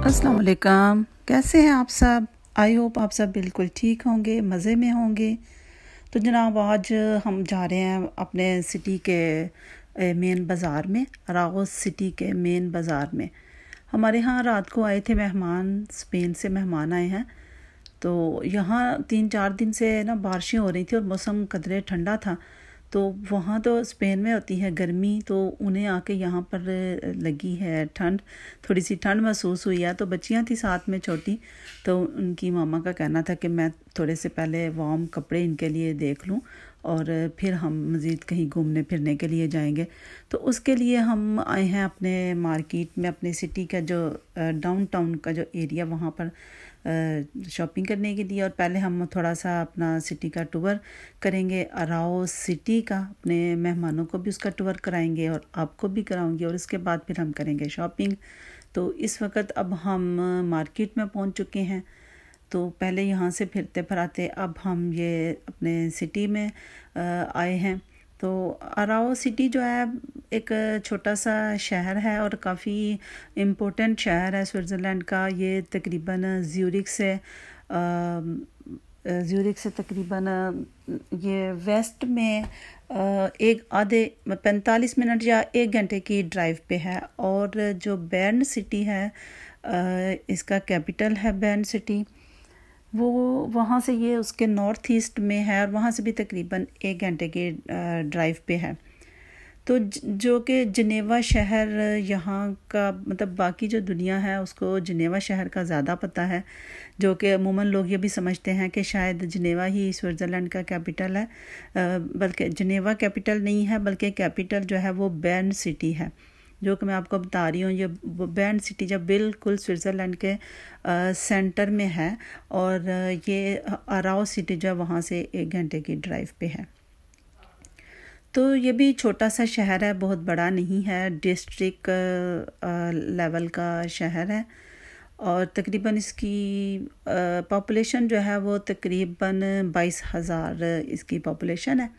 अस्सलाम वालेकुम, कैसे हैं आप सब। आई होप आप सब बिल्कुल ठीक होंगे, मज़े में होंगे। तो जनाब आज हम जा रहे हैं अपने सिटी के मेन बाज़ार में, अरागोस सिटी के मेन बाज़ार में। हमारे यहाँ रात को आए थे मेहमान, स्पेन से मेहमान आए हैं। तो यहाँ 3-4 दिन से ना बारिशें हो रही थी और मौसम कदरे ठंडा था। तो वहाँ तो स्पेन में होती है गर्मी, तो उन्हें आके यहाँ पर लगी है ठंड, थोड़ी सी ठंड महसूस हुई है। तो बच्चियाँ थी साथ में छोटी, तो उनकी मामा का कहना था कि मैं थोड़े से पहले वार्म कपड़े इनके लिए देख लूँ और फिर हम मज़ीद कहीं घूमने फिरने के लिए जाएंगे। तो उसके लिए हम आए हैं अपने मार्केट में, अपने सिटी का जो डाउनटाउन का जो एरिया, वहाँ पर शॉपिंग करने के लिए। और पहले हम थोड़ा सा अपना सिटी का टूर करेंगे, अराओस सिटी का। अपने मेहमानों को भी उसका टूर कराएंगे और आपको भी कराऊंगी, और उसके बाद फिर हम करेंगे शॉपिंग। तो इस वक्त अब हम मार्केट में पहुंच चुके हैं। तो पहले यहाँ से फिरते फराते अब हम ये अपने सिटी में आए हैं। तो अराओ सिटी जो है एक छोटा सा शहर है और काफ़ी इम्पोर्टेंट शहर है स्विट्ज़रलैंड का। ये तकरीबन ज़्यूरिख से तकरीबन ये वेस्ट में एक आधे 45 मिनट या 1 घंटे की ड्राइव पे है। और जो बेर्न सिटी है, इसका कैपिटल है बेर्न सिटी, वो वहाँ से ये उसके नॉर्थ ईस्ट में है और वहाँ से भी तकरीबन 1 घंटे के ड्राइव पे है। तो जो कि जनेवा शहर यहाँ का, मतलब बाकी जो दुनिया है उसको जनेवा शहर का ज़्यादा पता है, जो कि अमूमन लोग ये भी समझते हैं कि शायद जनेवा ही स्विट्ज़रलैंड का कैपिटल है। बल्कि जनेवा कैपिटल नहीं है, बल्कि कैपिटल जो है वो बेर्न सिटी है, जो कि मैं आपको बता रही हूँ। ये बेर्न सिटी जब बिल्कुल स्विट्ज़रलैंड के सेंटर में है, और ये अराओ सिटी जो है वहाँ से 1 घंटे की ड्राइव पे है। तो ये भी छोटा सा शहर है, बहुत बड़ा नहीं है, डिस्ट्रिक्ट लेवल का शहर है। और तकरीबन इसकी पॉपुलेशन जो है वो तकरीबन 22,000 इसकी पॉपुलेशन है।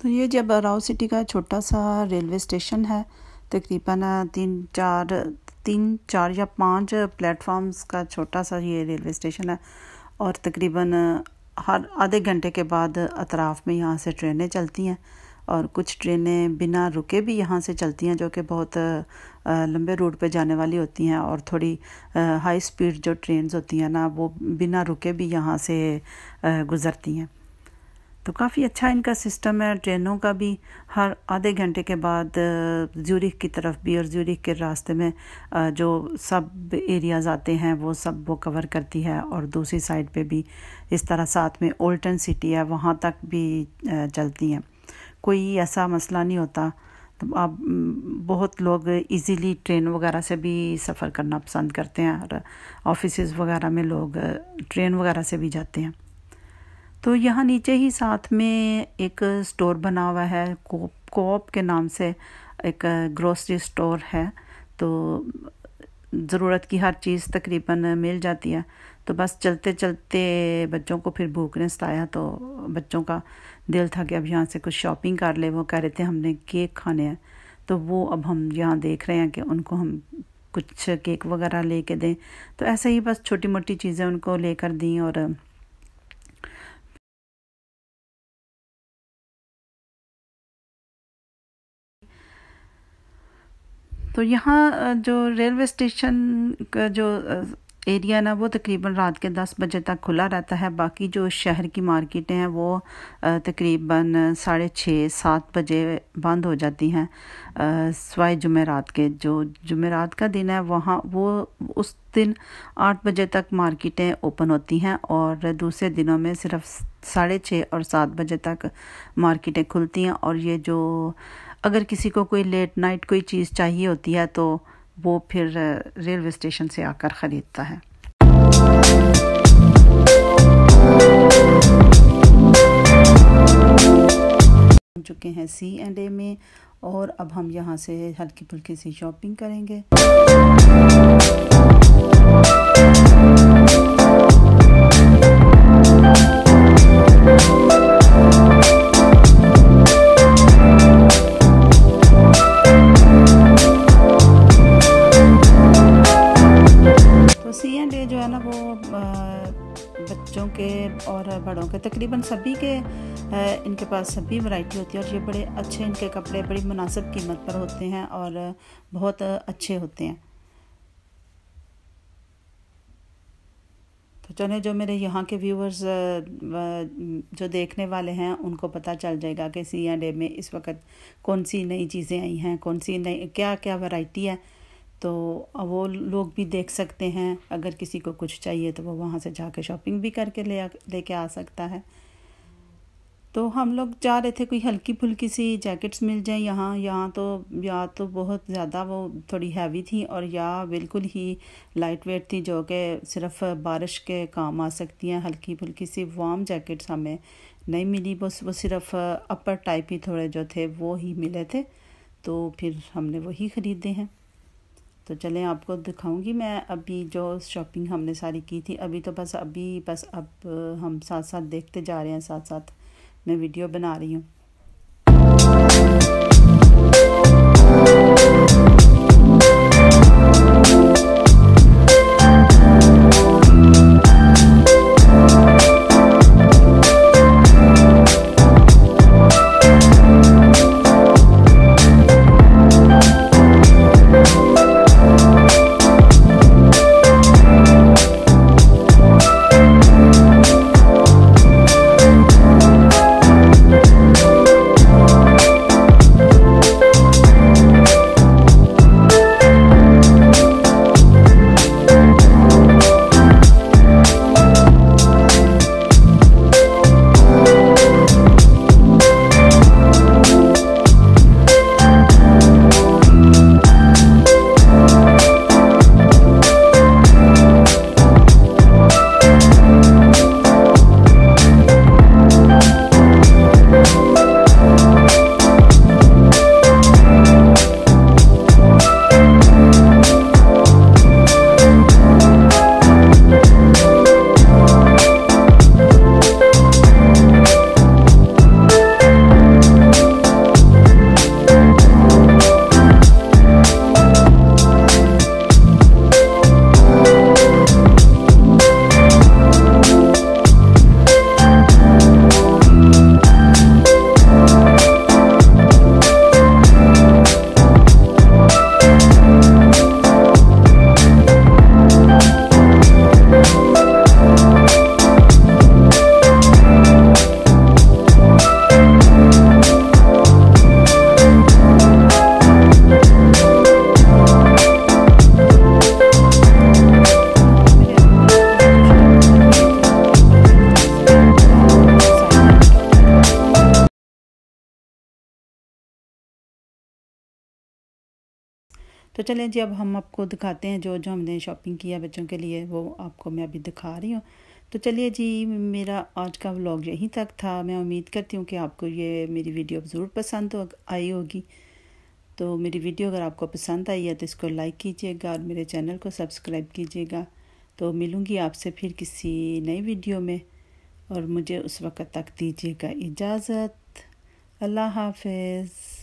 तो ये जब राव सिटी का छोटा सा रेलवे स्टेशन है, तकरीबन तीन चार या पांच प्लेटफॉर्म्स का छोटा सा ये रेलवे स्टेशन है। और तकरीबन हर आधे घंटे के बाद अतराफ़ में यहाँ से ट्रेनें चलती हैं, और कुछ ट्रेनें बिना रुके भी यहाँ से चलती हैं, जो कि बहुत लंबे रूट पे जाने वाली होती हैं। और थोड़ी हाई स्पीड जो ट्रेन्स होती हैं ना, वो बिना रुके भी यहाँ से गुज़रती हैं। तो काफ़ी अच्छा इनका सिस्टम है ट्रेनों का भी। हर आधे घंटे के बाद ज़्यूरिख की तरफ भी और ज़्यूरिख के रास्ते में जो सब एरियाज़ आते हैं वो सब वो कवर करती है। और दूसरी साइड पे भी इस तरह साथ में ओल्टन सिटी है, वहाँ तक भी चलती हैं। कोई ऐसा मसला नहीं होता। तो अब बहुत लोग इजीली ट्रेन वगैरह से भी सफ़र करना पसंद करते हैं, और ऑफिसेज़ वगैरह में लोग ट्रेन वगैरह से भी जाते हैं। तो यहाँ नीचे ही साथ में एक स्टोर बना हुआ है, कोऑप के नाम से एक ग्रोसरी स्टोर है। तो ज़रूरत की हर चीज़ तकरीबन मिल जाती है। तो बस चलते चलते बच्चों को फिर भूख ने सताया, तो बच्चों का दिल था कि अब यहाँ से कुछ शॉपिंग कर ले। वो कह रहे थे हमने केक खाने हैं, तो वो अब हम यहाँ देख रहे हैं कि उनको हम कुछ केक वगैरह लेके दें। तो ऐसे ही बस छोटी मोटी चीज़ें उनको लेकर दी। और तो यहाँ जो रेलवे स्टेशन का जो एरिया ना, वो तकरीबन रात के 10 बजे तक खुला रहता है। बाकी जो शहर की मार्केटें हैं वो तकरीबन 6:30-7 बजे बंद हो जाती हैं, सिवाय जुमेरात के। जो जुमेरात का दिन है वहाँ वो उस दिन 8 बजे तक मार्केटें ओपन होती हैं, और दूसरे दिनों में सिर्फ 6:30 और 7 बजे तक मार्केटें खुलती हैं। और ये जो अगर किसी को कोई लेट नाइट कोई चीज़ चाहिए होती है तो वो फिर रेलवे स्टेशन से आकर ख़रीदता है। हम चुके हैं C&A में, और अब हम यहाँ से हल्की फुल्की सी शॉपिंग करेंगे। C&A जो है ना, वो बच्चों के और बड़ों के तकरीबन सभी के इनके पास सभी वैरायटी होती है। और ये बड़े अच्छे इनके कपड़े बड़ी मुनासिब कीमत पर होते हैं और बहुत अच्छे होते हैं। तो चले, जो मेरे यहाँ के व्यूअर्स जो देखने वाले हैं उनको पता चल जाएगा कि C&A में इस वक्त कौन सी नई चीज़ें आई हैं, कौन सी नई क्या क्या वैरायटी है। तो वो लोग भी देख सकते हैं। अगर किसी को कुछ चाहिए तो वो वहाँ से जाके शॉपिंग भी करके लेके आ सकता है। तो हम लोग जा रहे थे कोई हल्की फुल्की सी जैकेट्स मिल जाए यहाँ तो या तो बहुत ज़्यादा वो थोड़ी हैवी थी, और या बिल्कुल ही लाइट वेट थी, जो कि सिर्फ बारिश के काम आ सकती हैं। हल्की फुल्की सी वार्म जैकेट्स हमें नहीं मिली, बस वो सिर्फ अपर टाइप ही थोड़े जो थे वो ही मिले थे। तो फिर हमने वही ख़रीदे हैं। तो चलें, आपको दिखाऊंगी मैं अभी जो शॉपिंग हमने सारी की थी। अभी तो बस अब हम साथ साथ देखते जा रहे हैं, साथ साथ मैं वीडियो बना रही हूँ। तो चलें जी, अब हम आपको दिखाते हैं जो जो हमने शॉपिंग किया बच्चों के लिए, वो आपको मैं अभी दिखा रही हूँ। तो चलिए जी, मेरा आज का व्लॉग यहीं तक था। मैं उम्मीद करती हूँ कि आपको ये मेरी वीडियो ज़रूर पसंद आई होगी। तो मेरी वीडियो अगर आपको पसंद आई है तो इसको लाइक कीजिएगा और मेरे चैनल को सब्सक्राइब कीजिएगा। तो मिलूँगी आपसे फिर किसी नई वीडियो में, और मुझे उस वक़्त तक दीजिएगा इजाज़त। अल्लाह हाफ़िज़।